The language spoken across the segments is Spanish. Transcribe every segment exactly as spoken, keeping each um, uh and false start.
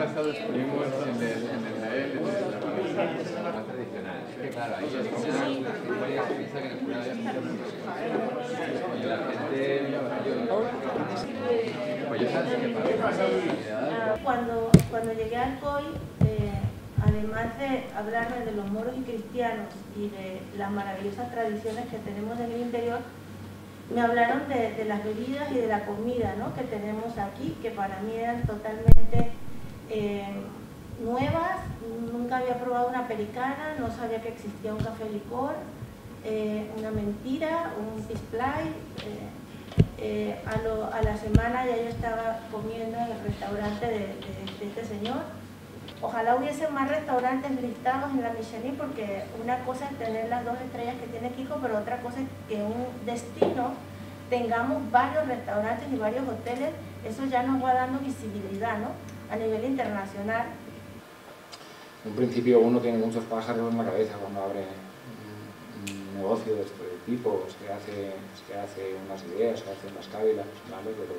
estado estuvimos en el, en el Jaén, en el la organización más tradicional. Es que claro, ahí es como varias piensa que en el jurado hay mucha presión. Y la gente, pues yo sabes qué pasa. Cuando, cuando llegué al C O I, eh, además de hablarme de los moros y cristianos y de las maravillosas tradiciones que tenemos en el interior, me hablaron de, de las bebidas y de la comida, ¿no?, que tenemos aquí, que para mí eran totalmente eh, nuevas. Nunca había probado una pericana, no sabía que existía un café licor, eh, una mentira, un pisplay. Eh, eh, a, lo, a la semana ya yo estaba comiendo en el restaurante de, de, de este señor. Ojalá hubiese más restaurantes listados en la Michelin, porque una cosa es tener las dos estrellas que tiene Kiko, pero otra cosa es que un destino tengamos varios restaurantes y varios hoteles. Eso ya nos va dando visibilidad, ¿no?, a nivel internacional. En un principio uno tiene muchos pájaros en la cabeza cuando abre un, un negocio de este tipo, se hace, se hace unas ideas, se hace unas cávilas, ¿vale? Pero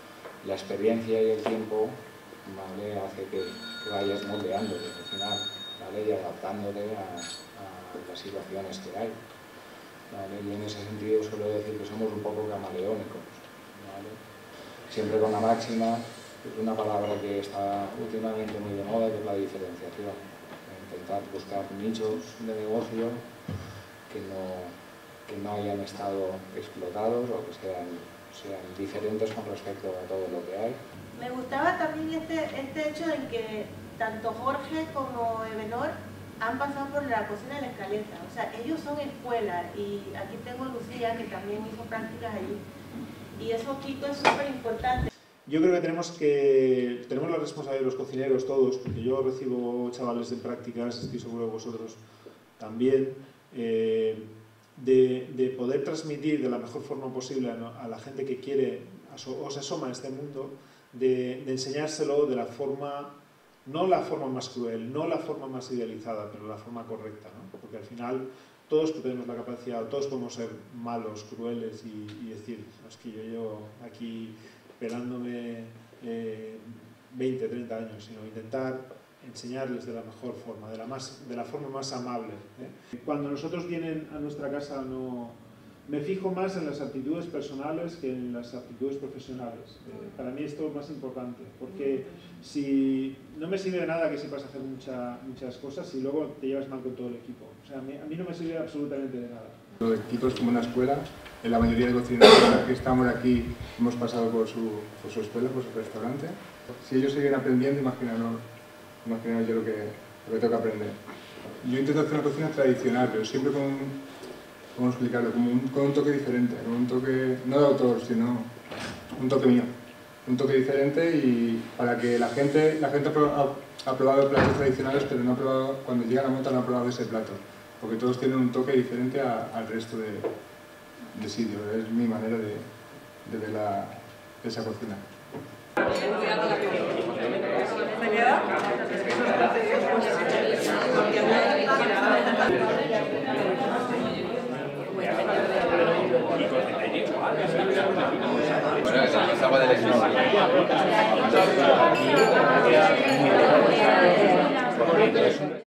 la experiencia y el tiempo, ¿vale?, hace que, que vayas moldeándote al final, ¿vale?, y adaptándote a, a las situaciones que hay, ¿vale? Y en ese sentido suelo decir que somos un poco camaleónicos, ¿vale? Siempre con la máxima, es una palabra que está últimamente muy de moda, que es la diferenciación. Intentar buscar nichos de negocio que no, que no hayan estado explotados o que sean, sean diferentes con respecto a todo lo que hay. Me gustaba también este, este hecho de que tanto Jorge como Ebenor han pasado por la cocina de la Escaleta. O sea, ellos son escuela, y aquí tengo a Lucía, que también hizo prácticas allí. Y eso, Kiko, es súper importante. Yo creo que tenemos, que tenemos la responsabilidad de los cocineros todos, porque yo recibo chavales de prácticas, estoy seguro que vosotros también, eh, de, de poder transmitir de la mejor forma posible a, a la gente que quiere o se asoma a este mundo, de, de enseñárselo de la forma, no la forma más cruel, no la forma más idealizada, pero la forma correcta, ¿no? Porque al final todos tenemos la capacidad, todos podemos ser malos, crueles y, y decir, es que yo llevo aquí pelándome eh, veinte, treinta años, sino intentar enseñarles de la mejor forma, de la, más, de la forma más amable, ¿eh? Cuando nosotros vienen a nuestra casa, no, me fijo más en las actitudes personales que en las actitudes profesionales. Eh, para mí esto es más importante, porque si no me sirve de nada que sepas hacer mucha, muchas cosas y luego te llevas mal con todo el equipo. O sea, a mí, a mí no me sirve absolutamente de nada. El equipo es como una escuela. La mayoría de cocineros que estamos aquí hemos pasado por su, por su escuela, por su restaurante. Si ellos siguen aprendiendo, imaginaros, imaginaros yo lo que, lo que tengo que aprender. Yo intento hacer una cocina tradicional, pero siempre con, ¿cómo explicarlo? Como un, con un toque diferente, con un toque, no de autor, sino un toque mío. Un toque diferente, y para que la gente, la gente ha, ha probado platos tradicionales, pero no ha probado, cuando llega a la mota no ha probado ese plato, porque todos tienen un toque diferente a, al resto de, de sitios. Es mi manera de, de ver la, esa cocina. ¿Se queda? Bueno, eso es agua de electricidad.